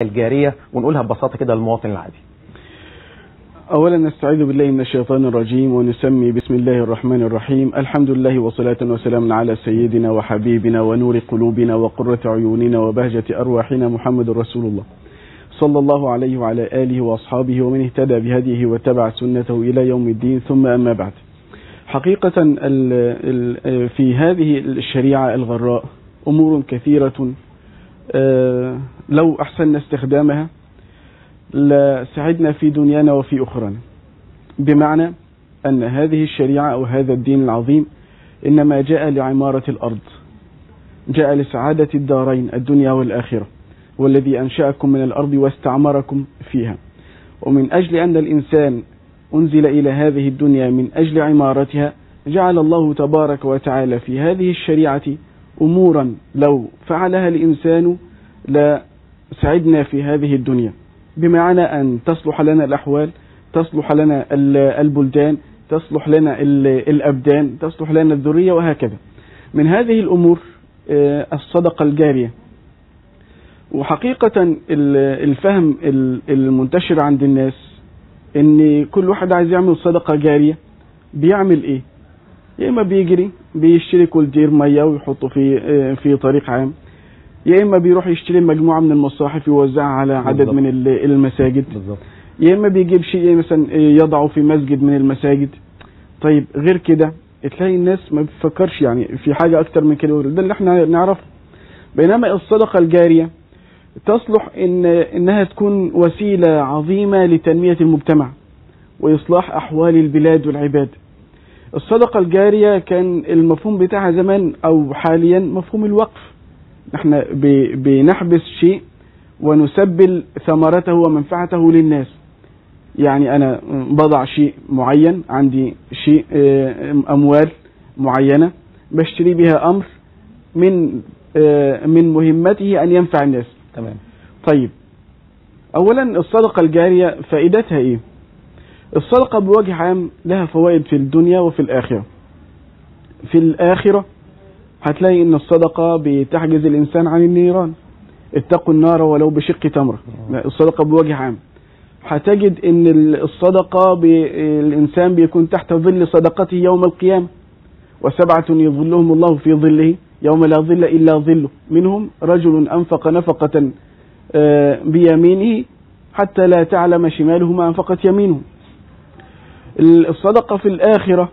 الجارية ونقولها ببساطة كده للمواطن العادي؟ أولا نستعيذ بالله من الشيطان الرجيم ونسمي بسم الله الرحمن الرحيم. الحمد لله وصلاة وسلام على سيدنا وحبيبنا ونور قلوبنا وقرة عيوننا وبهجة أرواحنا محمد رسول الله صلى الله عليه وعلى آله وأصحابه ومن اهتدى بهديه واتبع سنته إلى يوم الدين، ثم أما بعد. حقيقة في هذه الشريعة الغراء أمور كثيرة لو أحسننا استخدامها لسعدنا في دنيانا وفي أخرانا، بمعنى أن هذه الشريعة أو هذا الدين العظيم إنما جاء لعمارة الأرض، جاء لسعادة الدارين الدنيا والآخرة، والذي أنشأكم من الأرض واستعمركم فيها. ومن أجل أن الإنسان أنزل إلى هذه الدنيا من أجل عمارتها، جعل الله تبارك وتعالى في هذه الشريعة أمورا لو فعلها الإنسان لسعدنا في هذه الدنيا، بمعنى أن تصلح لنا الأحوال، تصلح لنا البلدان، تصلح لنا الأبدان، تصلح لنا الذرية، وهكذا. من هذه الأمور الصدقة الجارية. وحقيقة الفهم المنتشر عند الناس ان كل واحد عايز يعمل صدقة جارية بيعمل ايه؟ يا اما بيجري بيشتري كولدير مية ويحطه في طريق عام، يا اما بيروح يشتري مجموعة من المصاحف يوزعها على عدد من المساجد، يا اما بيجيب شيء مثلا يضعه في مسجد من المساجد. طيب غير كده تلاقي الناس ما بتفكرش يعني في حاجة اكتر من كده، ده اللي احنا نعرفه. بينما الصدقة الجارية تصلح إنها تكون وسيلة عظيمة لتنمية المجتمع وإصلاح أحوال البلاد والعباد. الصدقة الجارية كان المفهوم بتاعها زمان أو حاليا مفهوم الوقف، نحن بنحبس شيء ونسبل ثمرته ومنفعته للناس. يعني أنا بضع شيء معين، عندي شيء أموال معينة بشتري بها أمر من مهمته أن ينفع الناس. تمام. طيب أولا الصدقة الجارية فائدتها إيه؟ الصدقة بوجه عام لها فوائد في الدنيا وفي الآخرة. في الآخرة هتلاقي إن الصدقة بتحجز الإنسان عن النيران، اتقوا النار ولو بشق تمرة. الصدقة بوجه عام. هتجد إن الصدقة الإنسان بيكون تحت ظل صدقته يوم القيامة، وسبعة يظلهم الله في ظله يوم لا ظل إلا ظله، منهم رجل أنفق نفقة بيمينه حتى لا تعلم شماله ما أنفقت يمينه. الصدقة في الآخرة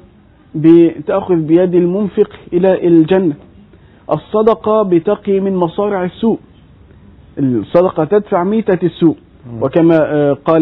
بتأخذ بيد المنفق إلى الجنة. الصدقة بتقي من مصارع السوء، الصدقة تدفع ميتة السوء، وكما قال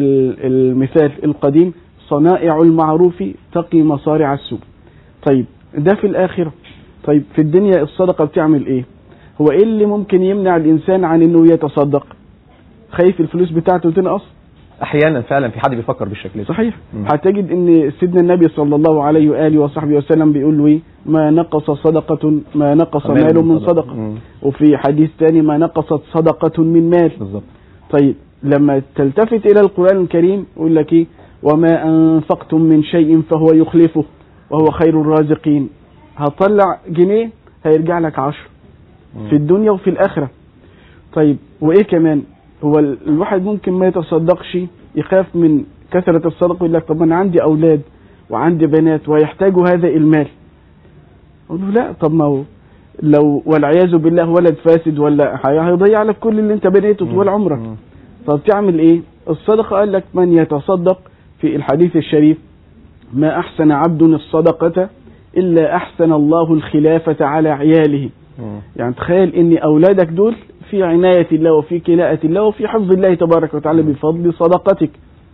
المثال القديم صنائع المعروف تقي مصارع السوء. طيب ده في الآخرة. طيب في الدنيا الصدقة بتعمل ايه؟ هو ايه اللي ممكن يمنع الانسان عن انه يتصدق؟ خايف الفلوس بتاعته تنقص؟ احيانا فعلا في حد بيفكر بالشكل ده. صحيح. هتجد ان سيدنا النبي صلى الله عليه وآله وصحبه وسلم بيقول له ايه؟ ما نقص صدقة، ما نقص مال من صدقة. وفي حديث ثاني ما نقصت صدقة من مال. بالظبط. طيب لما تلتفت الى القرآن الكريم يقول لك ايه؟ وما انفقتم من شيء فهو يخلفه وهو خير الرازقين. هتطلع جنيه هيرجع لك 10 في الدنيا وفي الآخرة. طيب وإيه كمان؟ هو الواحد ممكن ما يتصدقش، يخاف من كثرة الصدقة، يقول لك طب أنا عندي أولاد وعندي بنات ويحتاجوا هذا المال. أقول له لا، طب ما هو لو والعياذ بالله ولد فاسد ولا هيضيع لك كل اللي أنت بنيته طول عمرك. طب تعمل إيه؟ الصدقة قال لك من يتصدق في الحديث الشريف ما أحسن عبد الصدقة إلا أحسن الله الخلافة على عياله. يعني تخيل إن أولادك دول في عناية الله وفي كلاءة الله وفي حفظ الله تبارك وتعالى بفضل صدقتك.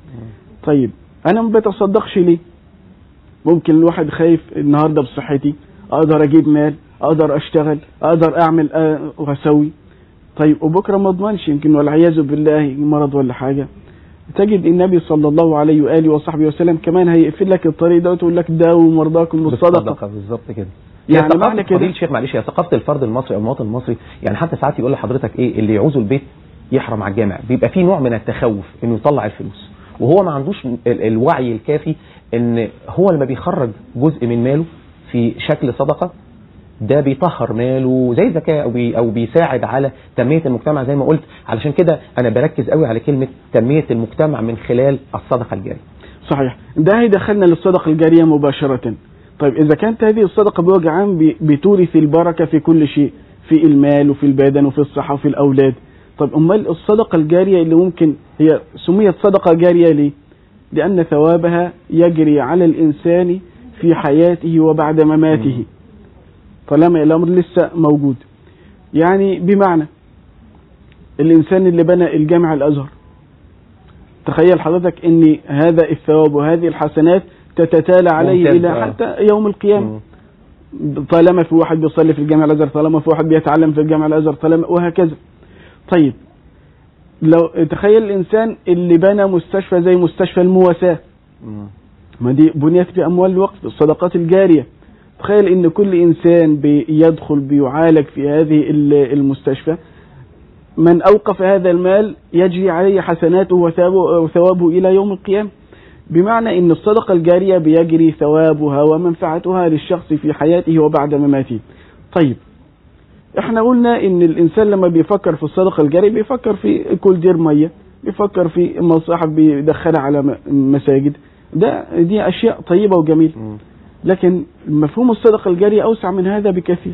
طيب أنا ما بتصدقش ليه؟ ممكن الواحد خايف النهاردة بصحتي، أقدر أجيب مال، أقدر أشتغل، أقدر أعمل وأسوي. طيب وبكرة ما أضمنش، يمكن والعياذ بالله مرض ولا حاجة. تجد النبي صلى الله عليه وآله وصحبه وسلم كمان هيقفل لك الطريق ده وتقول لك داووا مرضاكم بالصدقة. بالظبط كده. يعني معنى كده فضيلة الشيخ معلش، يا ثقافة الفرد المصري او المواطن المصري، يعني حتى ساعات يقول لحضرتك ايه اللي يعوزه البيت يحرم على الجامع، بيبقى فيه نوع من التخوف انه يطلع الفلوس وهو ما عندوش الوعي الكافي ان هو لما بيخرج جزء من ماله في شكل صدقة ده بيطهر ماله زي الزكاة أو بيساعد على تنمية المجتمع زي ما قلت. علشان كده أنا بركز قوي على كلمة تنمية المجتمع من خلال الصدقة الجارية. صحيح. ده هيدخلنا للصدقة الجارية مباشرة. طيب إذا كانت هذه الصدقة بوجه عام بتورث البركة في كل شيء، في المال وفي البدن وفي الصحة وفي الأولاد، طيب أمال الصدقة الجارية اللي ممكن هي سميت صدقة جارية ليه؟ لأن ثوابها يجري على الإنسان في حياته وبعد مماته طالما الأمر لسه موجود. يعني بمعنى الإنسان اللي بنى الجامع الأزهر، تخيل حضرتك أن هذا الثواب وهذه الحسنات تتتالى عليه إلى حتى يوم القيامة، طالما في واحد بيصلي في الجامع الأزهر، طالما في واحد بيتعلم في الجامع الأزهر، طالما وهكذا. طيب لو تخيل الإنسان اللي بنى مستشفى زي مستشفى المواساة، ما دي بنيت بأموال الوقف، الصدقات الجارية. تخيل ان كل انسان بيدخل بيعالج في هذه المستشفى، من اوقف هذا المال يجري عليه حسناته وثوابه الى يوم القيامة. بمعنى ان الصدقة الجارية بيجري ثوابها ومنفعتها للشخص في حياته وبعد مماته. طيب احنا قلنا ان الانسان لما بيفكر في الصدقة الجارية بيفكر في كل دير مية، بيفكر في مصاحف بيدخلها على مساجد، دي اشياء طيبة وجميلة. لكن مفهوم الصدقة الجارية أوسع من هذا بكثير.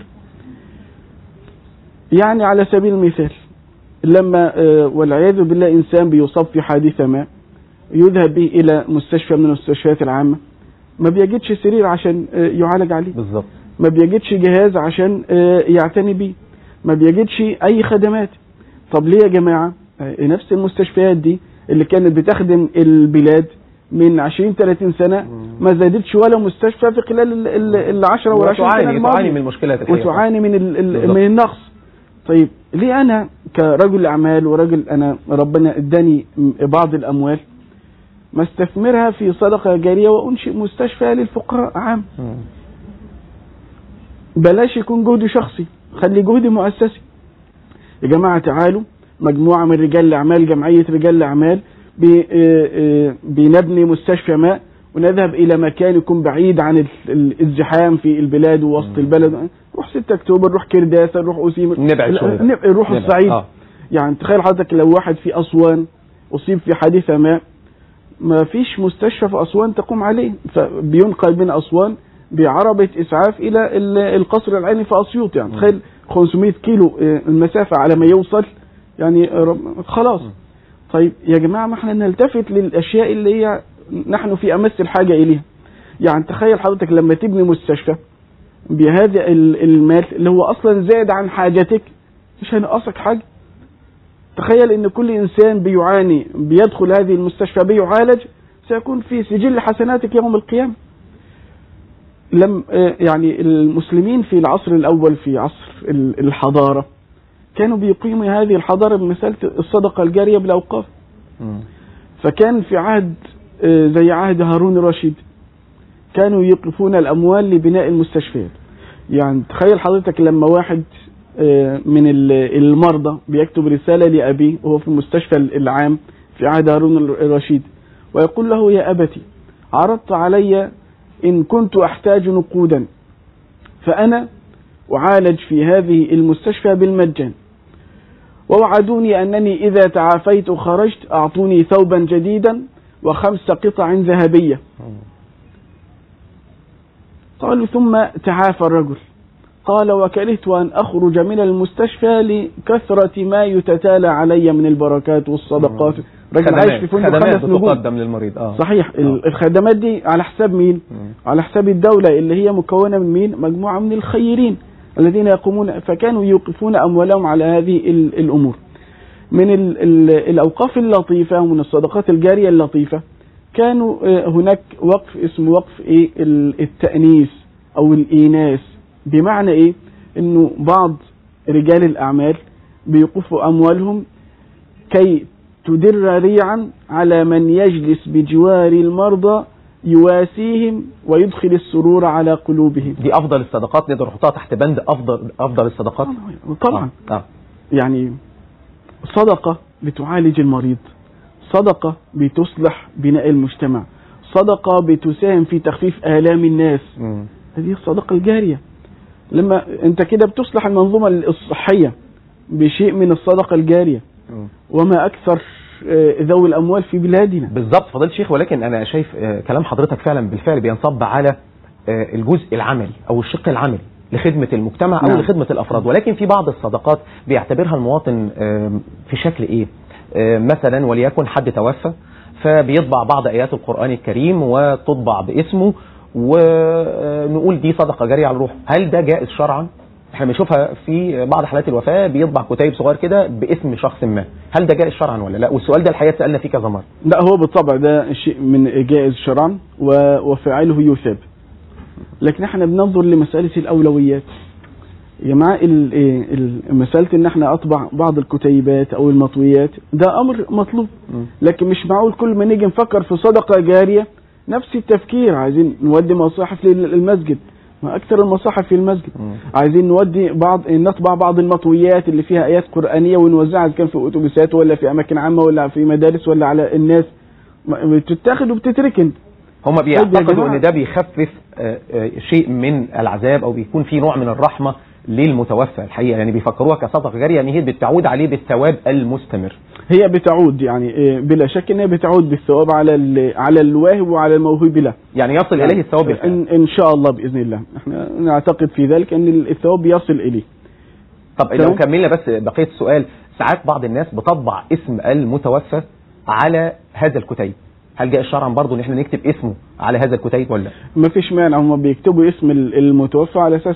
يعني على سبيل المثال لما والعياذ بالله إنسان بيصاب في حادثة ما، يذهب به إلى مستشفى من المستشفيات العامة، ما بيجدش سرير عشان يعالج عليه بالظبط، ما بيجدش جهاز عشان يعتني به، ما بيجدش أي خدمات. طب ليه يا جماعة؟ نفس المستشفيات دي اللي كانت بتخدم البلاد من 20-30 سنة ما زادتش ولا مستشفى في خلال ال10 و20 سنة الماضية، وتعاني من المشكلة، وتعاني من النقص. طيب ليه أنا كرجل أعمال ورجل أنا ربنا اداني بعض الأموال ما استثمرها في صدقة جارية وأنشئ مستشفى للفقراء عام؟ بلاش يكون جهدي شخصي، خلي جهدي مؤسسي. يا جماعة تعالوا مجموعة من رجال الأعمال، جمعية رجال الأعمال، بنبني مستشفى ماء ونذهب إلى مكان يكون بعيد عن الازدحام في البلاد ووسط البلد. نروح 6 أكتوبر، نروح كرداسة، نروح أسيم، نروح الصعيد. يعني تخيل حضرتك لو واحد في أسوان أصيب في حادثة ما، ما فيش مستشفى في أسوان تقوم عليه، فبينقل من أسوان بعربة إسعاف إلى القصر العيني في أسيوط. يعني تخيل 500 كيلو المسافة على ما يوصل، يعني خلاص. طيب يا جماعة ما احنا نلتفت للأشياء اللي هي نحن في أمس الحاجة إليها. يعني تخيل حضرتك لما تبني مستشفى بهذا المال اللي هو أصلا زائد عن حاجتك، مش هنقصك حاجة. تخيل ان كل إنسان بيعاني بيدخل هذه المستشفى بيعالج سيكون في سجل حسناتك يوم القيامة. يعني المسلمين في العصر الأول في عصر الحضارة كانوا بيقيموا هذه الحضارة بمثالة الصدقة الجارية بالأوقاف. فكان في عهد زي عهد هارون الرشيد كانوا يقفون الأموال لبناء المستشفيات. يعني تخيل حضرتك لما واحد من المرضى بيكتب رسالة لأبيه وهو في المستشفى العام في عهد هارون الرشيد ويقول له: يا أبتي، عرضت علي إن كنت أحتاج نقودا فأنا أعالج في هذه المستشفى بالمجان، ووعدوني أنني إذا تعافيت وخرجت أعطوني ثوبا جديدا و5 قطع ذهبية. قالوا: ثم تعافى الرجل. قال: وكرهت أن أخرج من المستشفى لكثرة ما يتتالى علي من البركات والصدقات. رجل عايش في فندق 5 نجوم تقدم للمريض. صحيح. الخدمات دي على حساب مين؟ على حساب الدولة اللي هي مكونة من مين؟ مجموعة من الخيرين الذين يقومون، فكانوا يوقفون أموالهم على هذه الأمور. من الأوقاف اللطيفة ومن الصدقات الجارية اللطيفة كانوا هناك وقف اسمه وقف التأنيس أو الإيناس. بمعنى إيه؟ إنه بعض رجال الأعمال بيوقفوا أموالهم كي تدر ريعا على من يجلس بجوار المرضى يواسيهم ويدخل السرور على قلوبهم. دي أفضل الصدقات، نقدر نحطها تحت بند أفضل الصدقات طبعا. يعني صدقة بتعالج المريض، صدقة بتصلح بناء المجتمع، صدقة بتساهم في تخفيف آلام الناس. هذه الصدقة الجارية. لما انت كده بتصلح المنظومة الصحية بشيء من الصدقة الجارية، وما أكثر ذوي الأموال في بلادنا. بالضبط فضيلة الشيخ، ولكن أنا شايف كلام حضرتك فعلا بالفعل بينصب على الجزء العملي أو الشق العملي لخدمة المجتمع أو لخدمة الأفراد، ولكن في بعض الصدقات بيعتبرها المواطن في شكل إيه؟ مثلا وليكن حد توفى فبيطبع بعض آيات القرآن الكريم وتطبع باسمه ونقول دي صدقة جارية على الروح. هل ده جائز شرعا؟ احنا بنشوفها في بعض حالات الوفاة بيطبع كتيب صغير كده باسم شخص ما، هل ده جائز شرعا ولا لا؟ والسؤال ده الحقيقة سألنا فيه كذا مرة. لا، هو بالطبع ده شيء من جائز شرعا وفاعله يثاب، لكن احنا بننظر لمسألة الأولويات. يا جماعة مسألة ان احنا اطبع بعض الكتيبات او المطويات ده امر مطلوب، لكن مش معقول كل ما نيجي نفكر في صدقة جارية نفس التفكير. عايزين نودي مصاحف للمسجد، ما اكثر المصاحف في المسجد. عايزين نطبع بعض المطويات اللي فيها ايات قرآنية ونوزعها كان في اتوبيسات ولا في اماكن عامة ولا في مدارس ولا على الناس، بتتاخد وبتتركن. هم بيعتقدوا ان ده بيخفف شيء من العذاب او بيكون في نوع من الرحمة للمتوفى الحقيقة، يعني بيفكروها كصدقة جارية، يعني هي بتعود عليه بالثواب المستمر. هي بتعود يعني بلا شك انها بتعود بالثواب على الواهب وعلى الموهوب له، يعني يصل اليه الثواب ان شاء الله باذن الله. احنا نعتقد في ذلك ان الثواب يصل اليه. طب لو كملنا بس بقية السؤال، ساعات بعض الناس بتطبع اسم المتوفى على هذا الكتيب، هل جاء شرعا برضه ان احنا نكتب اسمه على هذا الكتيب ولا؟ ما فيش مانع، هم بيكتبوا اسم المتوفى على اساس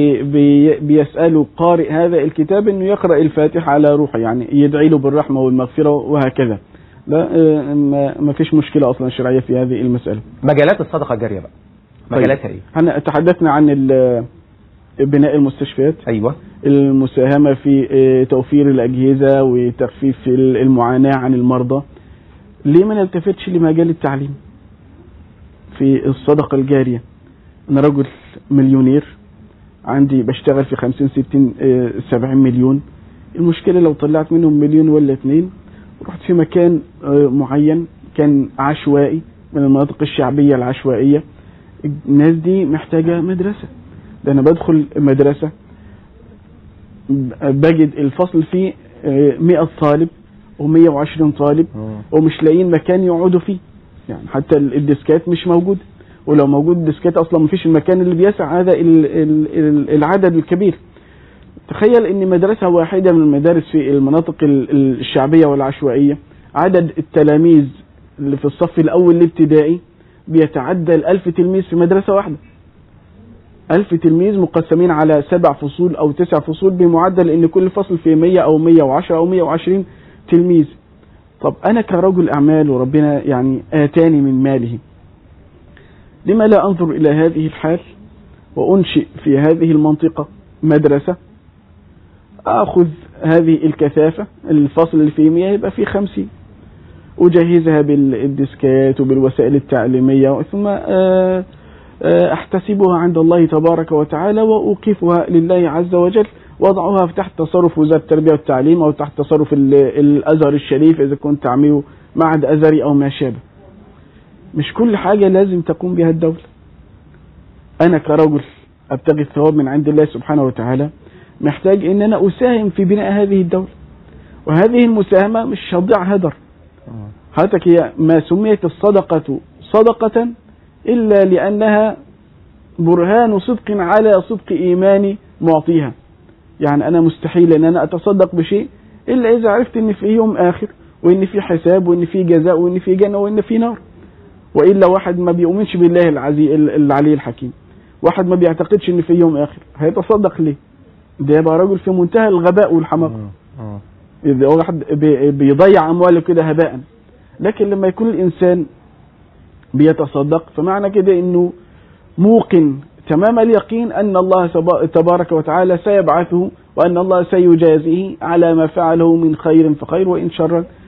بيسالوا قارئ هذا الكتاب انه يقرا الفاتحه على روحه، يعني يدعي له بالرحمه والمغفره وهكذا. لا ما فيش مشكله اصلا شرعيه في هذه المساله. مجالات الصدقه الجاريه بقى مجالاتها ايه؟ احنا تحدثنا عن بناء المستشفيات، ايوه، المساهمه في توفير الاجهزه وتخفيف المعاناه عن المرضى. ليه ما نلتفتش لمجال التعليم في الصدقة الجارية؟ أنا رجل مليونير، عندي بشتغل في 50 60 70 مليون، المشكلة لو طلعت منهم مليون ولا 2 ورحت في مكان معين كان عشوائي من المناطق الشعبية العشوائية، الناس دي محتاجة مدرسة. ده أنا بدخل مدرسة بجد الفصل فيه 100 طالب و120 طالب ومش لاقيين مكان يقعدوا فيه، يعني حتى الديسكات مش موجود، ولو موجود الديسكات اصلا مفيش المكان اللي بيسع هذا العدد الكبير. تخيل ان مدرسة واحدة من المدارس في المناطق الشعبية والعشوائية عدد التلاميذ اللي في الصف الاول الابتدائي بيتعدى 1000 تلميذ في مدرسة واحدة. 1000 تلميذ مقسمين على 7 فصول او 9 فصول بمعدل ان كل فصل فيه 100 او 110 او 120 تلميذ. طب أنا كرجل أعمال وربنا يعني آتاني من ماله، لما لا أنظر إلى هذه الحال وأنشئ في هذه المنطقة مدرسة، أخذ هذه الكثافة، الفصل اللي فيه 100 يبقى فيه 50، أجهزها بالديسكات وبالوسائل التعليمية، ثم أحتسبها عند الله تبارك وتعالى وأوقفها لله عز وجل، وضعها تحت تصرف وزارة التربية والتعليم أو تحت تصرف الأزهر الشريف إذا كنت تعمله معهد أزهري أو ما شابه. مش كل حاجة لازم تقوم بها الدولة. أنا كرجل أبتغي الثواب من عند الله سبحانه وتعالى محتاج إن أنا أساهم في بناء هذه الدولة، وهذه المساهمة مش هتضيع هدر. حضرتك هي ما سميت الصدقة صدقة إلا لأنها برهان صدق على صدق إيمان معطيها. يعني أنا مستحيل أن أنا أتصدق بشيء إلا إذا عرفت أن في يوم آخر وأن في حساب وأن في جزاء وأن في جنة وأن في نار. وإلا واحد ما بيؤمنش بالله العلي الحكيم، واحد ما بيعتقدش أن في يوم آخر، هيتصدق ليه؟ ده يبقى رجل في منتهى الغباء والحماقة. إذا واحد بيضيع أمواله كده هباء. لكن لما يكون الإنسان بيتصدق فمعنى كده أنه موقن تمام اليقين أن الله تبارك وتعالى سيبعثه وأن الله سيجازيه على ما فعله من خير فخير وإن شر